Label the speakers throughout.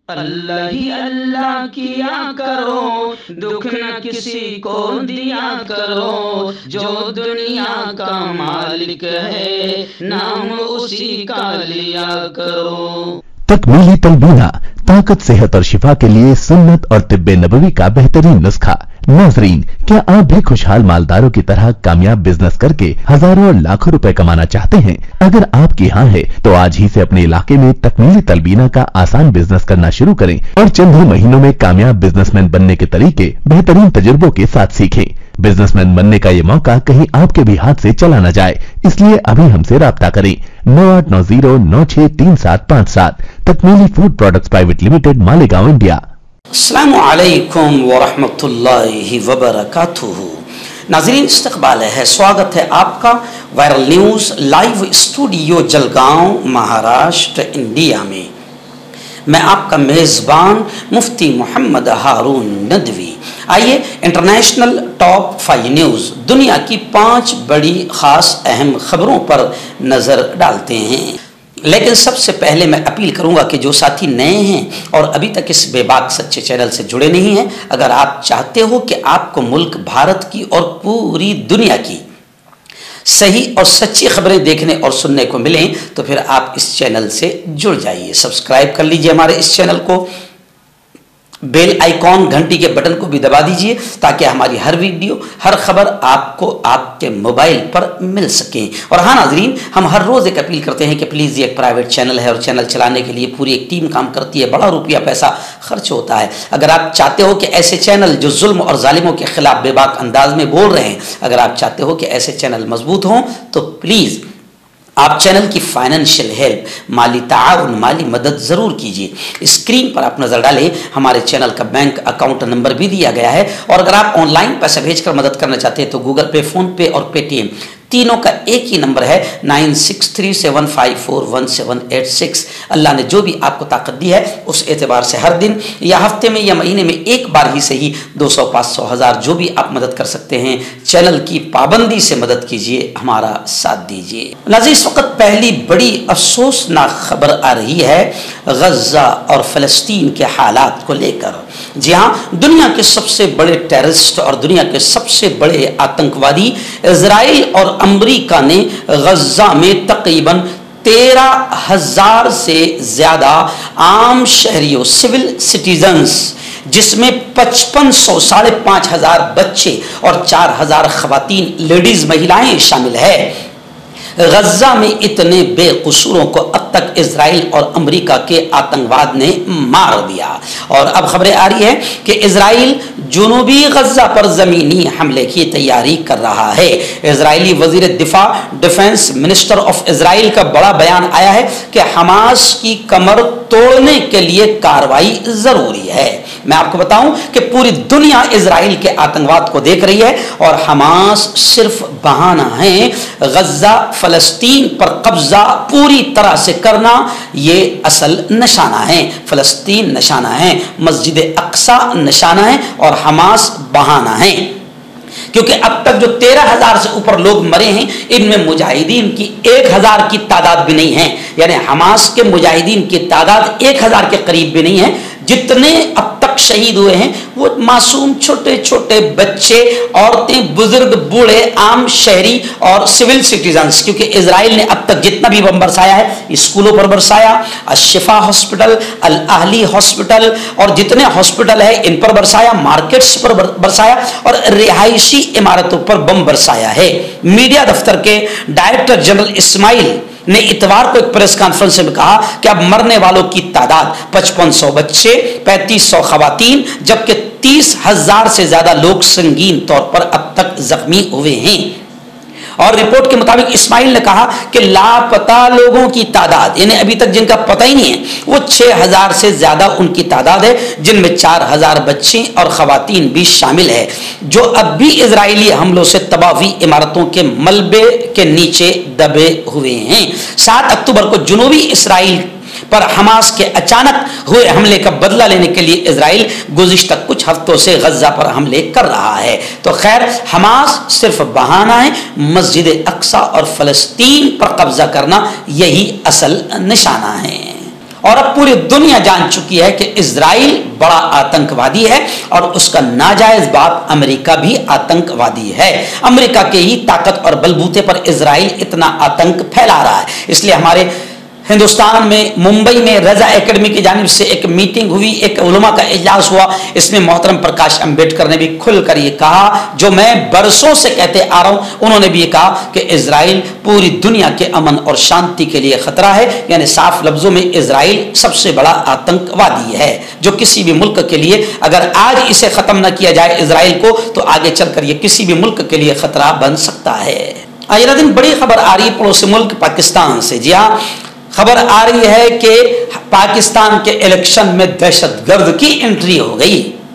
Speaker 1: اللہ ہی اللہ کیا کرو، دکھ نہ کسی کو دیا کرو، جو دنیا کا مالک ہے نام اسی کا لیا کرو۔
Speaker 2: تکمیلی تلبینہ طاقت، صحت اور شفا کے لیے سنت اور طب نبوی کا بہترین نسخہ۔ ناظرین، کیا آپ بھی خوشحال مالداروں کی طرح کامیاب بزنس کر کے ہزاروں اور لاکھوں روپے کمانا چاہتے ہیں؟ اگر آپ کی ہاں ہے تو آج ہی سے اپنے علاقے میں تکمیلی تلبینہ کا آسان بزنس کرنا شروع کریں اور چند ہی مہینوں میں کامیاب بزنس مین بننے کے طریقے بہترین تجربوں کے ساتھ سیکھیں۔ بزنس مین بننے کا یہ موقع کہیں آپ کے بھی ہاتھ سے چلا نہ جائے، اس لیے ابھی ہم سے رابطہ کریں۔ 9890963757 تکمیلی food products private limited, Malegaon, India.
Speaker 3: السلام علیکم ورحمۃ اللہ وبرکاتہ۔ ناظرین، استقبال ہے، سواگت ہے آپ کا viral news live studio Jalgaon, Maharashtra, India میں۔ میں آپ کا میزبان مفتی محمد ہارون ندوی۔ آئیے انٹرنیشنل ٹاپ 5 نیوز، دنیا کی 5 بڑی خاص اہم خبروں پر نظر ڈالتے ہیں۔ لیکن سب سے پہلے میں اپیل کروں گا کہ جو ساتھی نئے ہیں اور ابھی تک اس بے باک سچے چینل سے جڑے نہیں ہیں، اگر آپ چاہتے ہو کہ آپ کو ملک بھارت کی اور پوری دنیا کی صحیح اور سچی خبریں دیکھنے اور سننے کو ملیں تو پھر آپ اس چینل سے جڑ جائیے، سبسکرائب کر لیجئے ہمارے اس چینل کو، بیل آئیکن گھنٹی کے بٹن کو بھی دبا دیجئے تاکہ ہماری ہر ویڈیو، ہر خبر آپ کو آپ کے موبائل پر مل سکیں۔ اور ہاں ناظرین، ہم ہر روز ایک اپیل کرتے ہیں کہ پلیز یہ ایک پرائیویٹ چینل ہے اور چینل چلانے کے لیے پوری ایک ٹیم کام کرتی ہے، بڑا روپیہ پیسہ خرچ ہوتا ہے۔ اگر آپ چاہتے ہو کہ ایسے چینل جو ظلم اور ظالموں کے خلاف بے باک انداز میں بول رہے ہیں، اگر آپ چاہتے ہو کہ ایسے چینل مضبوط ہوں تو پلیز آپ چینل کی فائنینشیل ہیلپ، مالی تعاون، مالی مدد ضرور کیجیے۔ اسکرین پر آپ نظر ڈالیں، ہمارے چینل کا بینک اکاؤنٹ نمبر بھی دیا گیا ہے، اور اگر آپ آن لائن پیسہ بھیج کر مدد کرنا چاہتے ہیں تو گوگل پے، فون پے اور پے ٹی ایم تینوں کا ایک ہی نمبر ہے 9637541786۔ اللہ نے جو بھی آپ کو طاقت دی ہے اس اعتبار سے ہر دن یا ہفتے میں یا مہینے میں ایک بار ہی سے ہی 200، 500، 1000 جو بھی آپ مدد کر سکتے ہیں، چینل کی پابندی سے مدد کیجیے، ہمارا ساتھ دیجیے۔ ناظرین، اس وقت پہلی بڑی افسوسناک خبر آ رہی ہے غزہ اور فلسطین کے حالات کو لے کر۔ جی ہاں، دنیا کے سب سے بڑے ٹیررسٹ اور دنیا کے سب سے بڑے آتنکوادی اسرائیل اور امریکہ نے غزہ میں تقریباً 13,000 سے زیادہ عام شہریوں، سول سٹیزنز، جس میں 5500 5,500 بچے اور 4,000 خواتین، لیڈیز، مہیلائیں شامل ہیں، غزہ میں اتنے بے قصوروں کو اب تک اسرائیل اور امریکہ کے آتنکواد نے مار دیا۔ اور اب خبریں آ رہی ہیں کہ اسرائیل جنوبی غزہ پر زمینی حملے کی تیاری کر رہا ہے۔ اسرائیلی وزیر دفاع، ڈیفنس منسٹر آف اسرائیل کا بڑا بیان آیا ہے کہ حماس کی کمر توڑنے کے لیے کارروائی ضروری ہے۔ میں آپ کو بتاؤں کہ پوری دنیا اسرائیل کے آتنکواد کو دیکھ رہی ہے اور حماس صرف بہانہ ہے۔ غزہ، فلسطین پر قبضہ پوری طرح سے کرنا یہ اصل نشانہ ہے۔ فلسطین نشانہ ہے، مسجد اقصی نشانہ ہے اور حماس بہانہ ہے، کیونکہ اب تک جو 13,000 سے اوپر لوگ مرے ہیں ان میں مجاہدین کی 1,000 کی تعداد بھی نہیں ہے، یعنی حماس کے مجاہدین کی تعداد 1,000 کے قریب بھی نہیں ہے۔ جتنے اب تک شہید ہوئے ہیں وہ معصوم چھوٹے چھوٹے بچے، عورتیں، بزرگ، بوڑھے، عام شہری اور سول سٹیزنز، کیونکہ اسرائیل نے اب تک جتنا بھی بم برسایا ہے، اسکولوں پر برسایا، الشفا ہاسپٹل، الاہلی ہاسپٹل اور جتنے ہاسپٹل ہیں ان پر برسایا، مارکیٹس پر برسایا اور رہائشی عمارتوں پر بم برسایا ہے۔ میڈیا دفتر کے ڈائریکٹر جنرل اسماعیل نے اتوار کو ایک پریس کانفرنس میں کہا کہ اب مرنے والوں کی تعداد 5500 بچے، 3500 خواتین، جبکہ 30,000 سے زیادہ لوگ سنگین طور پر اب تک زخمی ہوئے ہیں۔ اور رپورٹ کے مطابق اسماعیل نے کہا کہ لاپتہ لوگوں کی تعداد، یعنی ابھی تک جن کا پتہ ہی نہیں ہے، وہ 6,000 سے زیادہ ان کی تعداد ہے، جن میں 4,000 بچے اور خواتین بھی شامل ہے، جو اب بھی اسرائیلی حملوں سے تباہ ہوئی عمارتوں کے ملبے کے نیچے دبے ہوئے ہیں۔ 7 اکتوبر کو جنوبی اسرائیل پر حماس کے اچانک ہوئے حملے کا بدلہ لینے کے لیے اسرائیل گزشتہ کچھ ہفتوں سے غزہ پر حملے کر رہا ہے۔ تو خیر، حماس صرف بہانہ ہے، مسجد اقصی اور فلسطین پر قبضہ کرنا یہی اصل نشانہ ہے۔ اور اب پوری دنیا جان چکی ہے کہ اسرائیل بڑا آتنکوادی ہے اور اس کا ناجائز باپ امریکہ بھی آتنکوادی ہے. امریکہ کے ہی طاقت اور بلبوتے پر اسرائیل اتنا آتنک پھیلا رہا ہے. اس لیے ہمارے ہندوستان میں ممبئی میں رضا اکیڈمی کی جانب سے ایک میٹنگ ہوئی, ایک علماء کا اجلاس ہوا. اس میں محترم پرکاش امبیڈکر نے بھی کھل کر یہ کہا جو میں برسوں سے کہتے آ رہا ہوں. انہوں نے بھی یہ کہا کہ اسرائیل پوری دنیا کے امن اور شانتی کے لیے خطرہ ہے. یعنی صاف لفظوں میں اسرائیل سب سے بڑا آتنکوادی ہے جو کسی بھی ملک کے لیے اگر آج اسے ختم نہ کیا جائے اسرائیل کو تو آگے چل کر یہ کسی بھی ملک کے لیے خطرہ بن سکتا ہے. اگلا دن بڑی خبر آ رہی ہے پڑوسی ملک پاکستان سے. جی ہاں, خبر آ رہی ہے کہ پاکستان کے الیکشن میں دہشت گرد کی انٹری ہو گئی.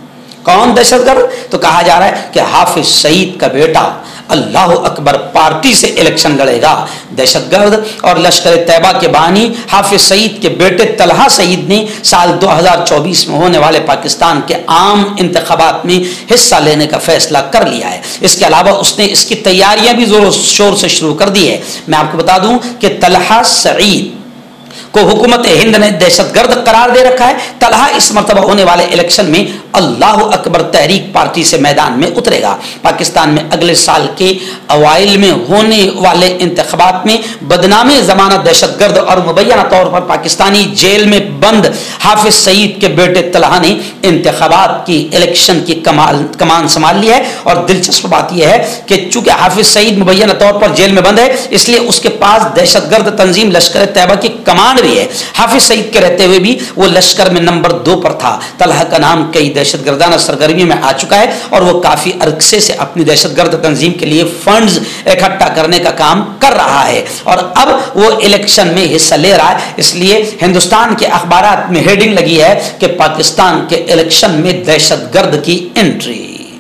Speaker 3: کون دہشت گرد؟ تو کہا جا رہا ہے کہ حافظ سعید کا بیٹا اللہ اکبر پارٹی سے الیکشن لڑے گا. دہشت گرد اور لشکر طیبہ کے بانی حافظ سعید کے بیٹے طلحہ سعید نے سال 2024 میں ہونے والے پاکستان کے عام انتخابات میں حصہ لینے کا فیصلہ کر لیا ہے. اس کے علاوہ اس نے اس کی تیاریاں بھی زور و شور سے شروع کر دی ہے. میں آپ کو بتا دوں کہ طلحہ سعید کو حکومت ہند نے دہشت گرد قرار دے رکھا ہے. طلحہ اس مرتبہ ہونے والے الیکشن میں اللہ اکبر تحریک پارٹی سے میدان میں اترے گا. پاکستان میں اگلے سال کے اوائل میں ہونے والے انتخابات میں بدنام ضمانت دہشت گرد اور مبینہ طور پر پاکستانی جیل میں بند حافظ سعید کے بیٹے طلحہ نے انتخابات کی الیکشن کی کمان سنبھال لی ہے. اور دلچسپ بات یہ ہے کہ چونکہ حافظ سعید مبینہ طور پر جیل میں بند ہے اس لیے اس کے پاس دہشت گرد تنظیم لشکر طیبہ کی کمان بھی ہے. حافظ سعید کے رہتے ہوئے بھی وہ لشکر میں نمبر 2 پر تھا. طلحہ کا نام کئی دہشت گردانہ سرگرمیوں میں آ چکا ہے اور وہ کافی عرصے سے اپنی دہشت گرد تنظیم کے لیے فنڈز اکٹھا کرنے کا کام کر رہا ہے اور اب وہ الیکشن میں حصہ لے رہا ہے. اس لیے ہندوستان کے اخبارات میں ہیڈنگ لگی ہے کہ پاکستان کے الیکشن میں دہشت گرد کی انٹری.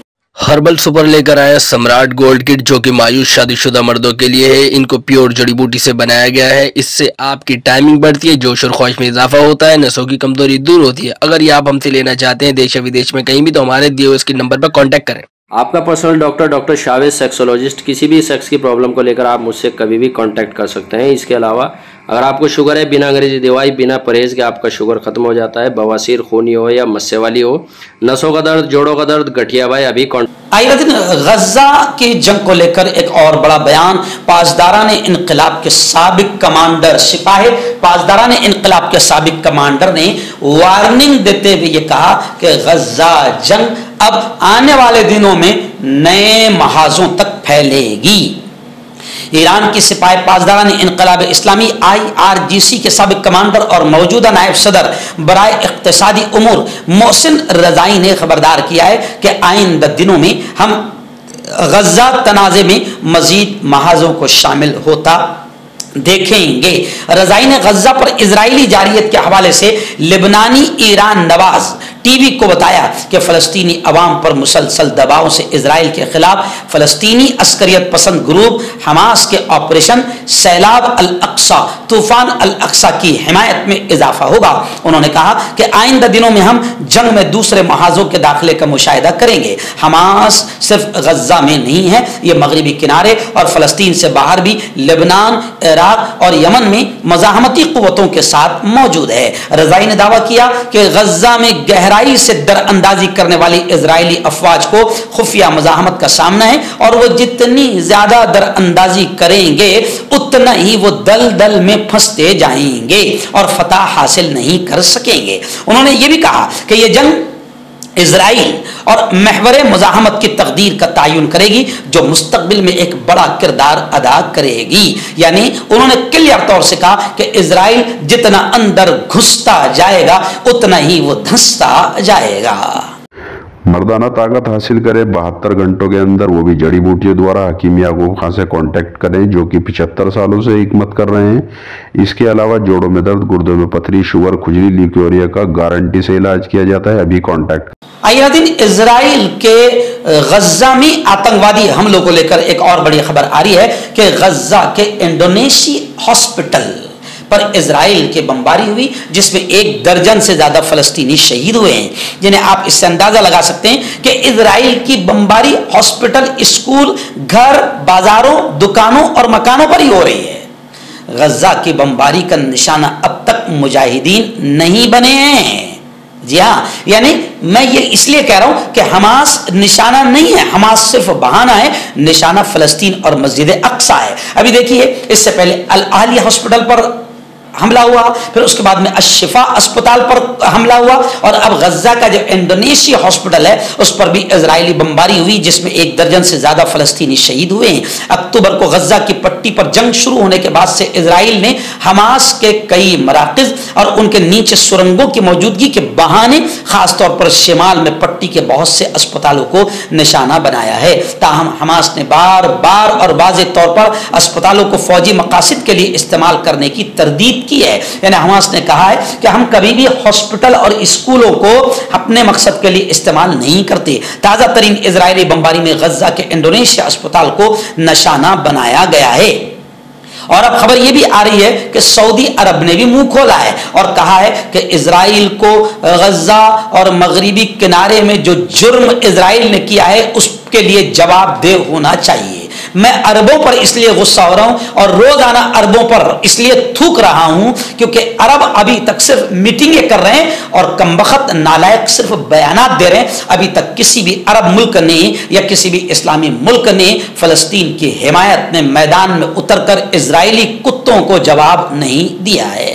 Speaker 4: ہربل سپر لے کر آیا سمراٹ گولڈ کٹ جو کہ مایوس شادی شدہ مردوں کے لیے ہے. ان کو پیور جڑی بوٹی سے بنایا گیا ہے. اس سے آپ کی ٹائمنگ بڑھتی ہے, جوش اور خواہش میں اضافہ ہوتا ہے, نسوں کی کمزوری دور ہوتی ہے. اگر یہ آپ ہم سے لینا چاہتے ہیں دیش و ودیش میں کہیں بھی تو ہمارے دیے ہوئے اس کے نمبر پر کانٹیکٹ کریں.
Speaker 5: آپ کا پرسنل ڈاکٹر شاویز سیکسولوجسٹ. کسی بھی سیکس کی پرابلم کو لے کر آپ مجھ سے کبھی بھی کانٹیکٹ کر سکتے ہیں. اس کے علاوہ اگر آپ کو شوگر ہے, بنا انگریزی دوائی بنا پرہیز کے آپ کا شوگر ختم ہو جاتا ہے. بواسیر خونی ہو یا مسے والی ہو, نسوں کا درد, جوڑوں کا درد, گٹھیا بھائی ابھی
Speaker 3: آئے دن غزہ کی جنگ کو لے کر ایک اور بڑا بیان. پاسداران انقلاب کے سابق کمانڈر پاسداران انقلاب کے سابق کمانڈر نے وارننگ دیتے ہوئے یہ کہا کہ غزہ جنگ اب آنے والے دنوں میں نئے محاذوں تک پھیلے گی. ایران کی سپاہی پاسداران انقلاب اسلامی IRGC کے سابق کمانڈر اور موجودہ نائب صدر برائے اقتصادی امور محسن رضائی نے خبردار کیا ہے کہ آئندہ دنوں میں ہم غزہ تنازع میں مزید محاذوں کو شامل ہوتا دیکھیں گے. رضائی نے غزہ پر اسرائیلی جارحیت کے حوالے سے لبنانی ایران نواز ٹی وی کو بتایا کہ فلسطینی عوام پر مسلسل دباؤ سے اسرائیل کے خلاف فلسطینی عسکریت پسند گروپ حماس کے آپریشن سیلاب الاقصی, طوفان الاقصی کی حمایت میں اضافہ ہوگا. انہوں نے کہا کہ آئندہ دنوں میں ہم جنگ میں دوسرے محاذوں کے داخلے کا مشاہدہ کریں گے. حماس صرف غزہ میں نہیں ہے, یہ مغربی کنارے اور فلسطین سے باہر بھی لبنان, عراق اور یمن میں مزاحمتی قوتوں کے ساتھ موجود ہے. رضائی نے دعویٰ کیا کہ غزہ میں گہرائی سے در اندازی کرنے والی اسرائیلی افواج کو خفیہ مزاحمت کا سامنا ہے اور وہ جتنی زیادہ در اندازی کریں گے اتنا ہی وہ دل میں پھنستے جائیں گے اور فتح حاصل نہیں کر سکیں گے. انہوں نے یہ بھی کہا کہ یہ جنگ اسرائیل اور محور مزاحمت کی تقدیر کا تعین کرے گی جو مستقبل میں ایک بڑا کردار ادا کرے گی. یعنی انہوں نے کلیئر طور سے کہا کہ اسرائیل جتنا اندر گھستا جائے گا اتنا ہی وہ دھنستا جائے گا.
Speaker 6: مردانہ طاقت حاصل کرے 72 گھنٹوں کے اندر, وہ بھی جڑی بوٹیوں دوارا. حکیم یعقوب خان سے کانٹیکٹ کریں جو کہ 75 سالوں سے حکمت کر رہے ہیں. اس کے علاوہ جوڑوں میں درد, گردوں میں پتھری, شوگر, کھجلی, لیکوریا کا گارنٹی سے علاج کیا جاتا ہے. ابھی کانٹیکٹ.
Speaker 3: آئے دن اسرائیل کے غزہ میں آتنکوادی حملوں کو لے کر ایک اور بڑی خبر آ رہی ہے کہ غزہ کے انڈونیشی ہاسپٹل پر اسرائیل کی بمباری ہوئی جس میں 1 درجن سے زیادہ فلسطینی شہید ہوئے ہیں. جنہیں آپ اس سے اندازہ لگا سکتے ہیں کہ اسرائیل کی بمباری ہاسپٹل, اسکول, گھر, بازاروں, دکانوں اور مکانوں پر ہی ہو رہی ہے. गजा की बमबारी का निशाना अब तक मुजाहिदीन नहीं बने हैं। जी हाँ, यानी मैं ये इसलिए कह रहा हूं कि हमास निशाना नहीं है, हमास सिर्फ बहाना है, निशाना फलस्तीन और मस्जिद अक्सा है। अभी देखिए, इससे पहले अल अहलिया हॉस्पिटल पर हमला हुआ, फिर उसके बाद में अशिफा अस्पताल पर हमला हुआ, और अब गजा का जो इंडोनेशिया हॉस्पिटल है उस पर भी इजरायली बमबारी हुई, जिसमें 1 दर्जन से ज्यादा फलस्तीनी शहीद हुए हैं। अक्टूबर को गजा की पट्टी पर जंग शुरू होने के बाद से इजराइल ने हमास के कई मराकज़ और उनके नीचे सुरंगों की मौजूदगी के बहाने खासतौर पर शिमाल में पट्टी के बहुत से अस्पतालों को निशाना बनाया है। ताहम हमास ने बार बार और वाज़ेह तौर पर अस्पतालों को फौजी मकासद के लिए इस्तेमाल करने की तरदीद की है। यानी हमास ने कहा है कि हम कभी भी हॉस्पिटल और स्कूलों को अपने मकसद के लिए इस्तेमाल नहीं करते। ताजा तरीन इजरायली बमबारी में गजा के इंडोनेशिया अस्पताल को निशाना बनाया गया है। और अब खबर यह भी आ रही है कि सऊदी अरब ने भी मुंह खोला है और कहा है कि इजराइल को गजा और मगरिबी किनारे में जो जुर्म इजराइल ने किया है उसके लिए जवाबदेह होना चाहिए। मैं अरबों पर इसलिए गुस्सा हो रहा हूं और रोजाना अरबों पर इसलिए थूक रहा हूं क्योंकि अरब अभी तक सिर्फ मीटिंगें कर रहे हैं और कमबख्त नालायक सिर्फ बयानात दे रहे हैं। अभी तक किसी भी अरब मुल्क ने या किसी भी इस्लामी मुल्क ने फलस्तीन की हिमायत में मैदान में उतरकर इजरायली कुत्तों को जवाब नहीं दिया है।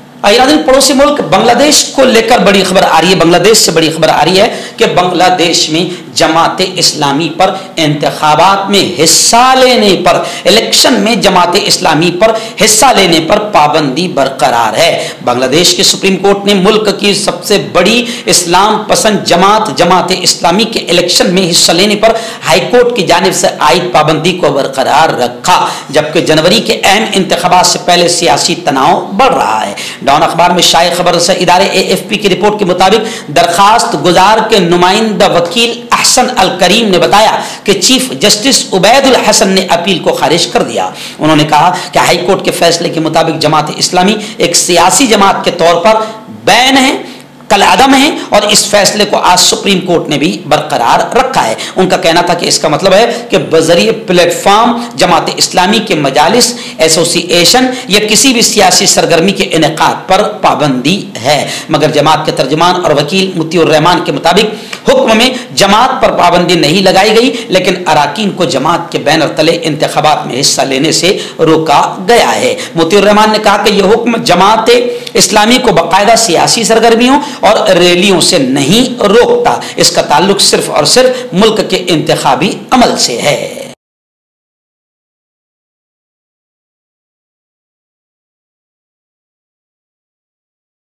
Speaker 3: पड़ोसी मुल्क बांग्लादेश को लेकर बड़ी खबर आ रही है, बांग्लादेश से बड़ी खबर आ रही है कि बांग्लादेश में जमाते इस्लामी पर इंतखाबात में हिस्सा लेने पर, इलेक्शन में जमाते इस्लामी पर हिस्सा लेने पर पाबंदी बरकरार है। बांग्लादेश की सुप्रीम कोर्ट ने मुल्क की सबसे बड़ी इस्लाम पसंद जमाते इस्लामी के इलेक्शन में हिस्सा लेने पर हाईकोर्ट की जानिब से आयद पाबंदी को बरकरार रखा, जबकि जनवरी के अहम इंतखाबात से पहले सियासी तनाव बढ़ रहा है। डॉन अखबार में शाये खबर से इदारे AFP की रिपोर्ट के मुताबिक दरखास्त गुजार के नुमाइंदा वकील अहसन अल करीम ने बताया कि चीफ जस्टिस उबैदुल हसन ने अपील को खारिज कर दिया। उन्होंने कहा कि हाईकोर्ट के फैसले के मुताबिक जमात इस्लामी एक सियासी जमात के तौर पर बैन है, कल अदम है और इस फैसले को आज सुप्रीम कोर्ट ने भी बरकरार रखा है। उनका कहना था कि इसका मतलब है कि बजरिए प्लेटफॉर्म जमात इस्लामी के मजालिस, एसोसिएशन या किसी भी सियासी सरगर्मी के इनेकाद पर पाबंदी है। मगर जमात के तर्जुमान और वकील मुतीउर रहमान के मुताबिक हुक्म में जमात पर पाबंदी नहीं लगाई गई, लेकिन अराकीन को जमात के बैनर तले इंतखाबात में हिस्सा लेने से रोका गया है। मुतीउर रहमान ने कहा कि यह हुक्म जमात इस्लामी को बाकायदा सियासी सरगर्मियों और रैलियों से नहीं रोकता, इसका ताल्लुक सिर्फ और सिर्फ मुल्क के इंतखाबी अमल से है।